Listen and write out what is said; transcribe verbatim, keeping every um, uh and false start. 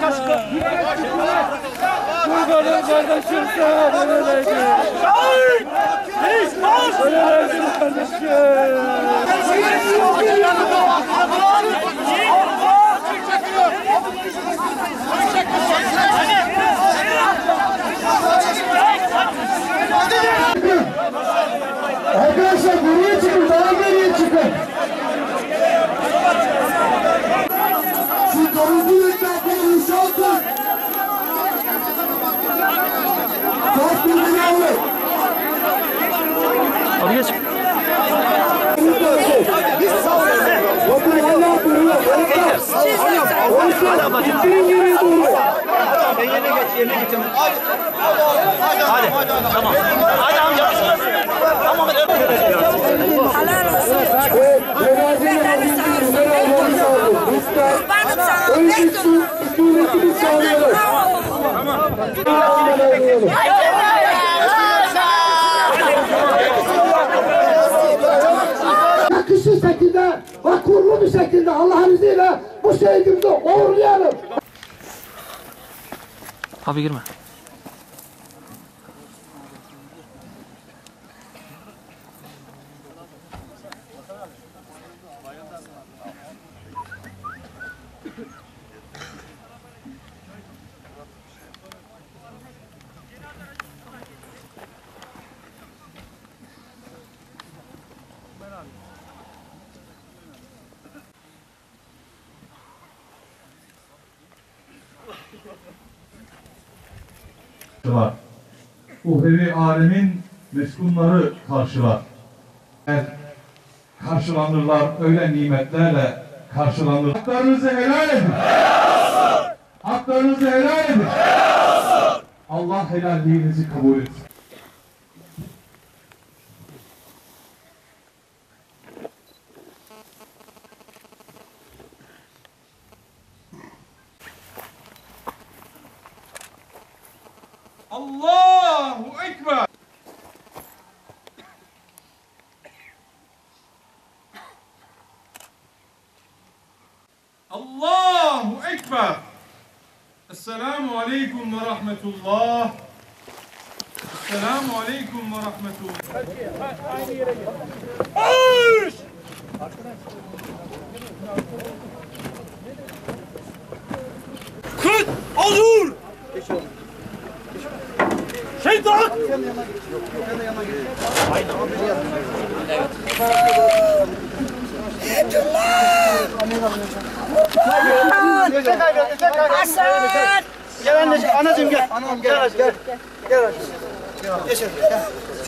Kurbanım kardeşim sen öleceksin. Öleceksin kardeşim. Arkadaşlar buraya çıkın, daha geriye çıkın. Şu davulcu etrafını yükseltin. Çok güzel alın. Abi geç. Biz sağlayalım. Bakın hala duruyor. Hala bakın. Gittirin geriye doğru. Ben yerine geç, yerine geçeceğim. Hadi. Hadi. Hadi. Tamam. Hadi amca. Tamam. Evet, cenazenin halinde ürünleri almamız lazım. Lütfen. Önce su, sükunetini sağlayalım. Tamam. Yakışır şekilde, vakurlu bir şekilde Allah'ın izniyle bu şehidimizi uğurlayalım. Abi girme. Uhrevi alemin meskunları karşılar. Yani karşılanırlar, öyle nimetlerle karşılanır. Haklarınızı helal edin. Haklarınızı helal edin. Allah helalliğinizi kabul etsin. Allahu Ekber. Allahu Ekber. Esselamu Aleyküm ve Rahmetullah. Esselamu Aleyküm ve Rahmetullah. Aynı yere gel. Hoş! Kıt! Azur! Şeytan! Sen de yana geç. Yok, sen de yana geç. Aynen. Evet. Hasan! Gel anneciğim, anacığım gel. Anam gel. Gel. Gel. Gel. Gel. Gel.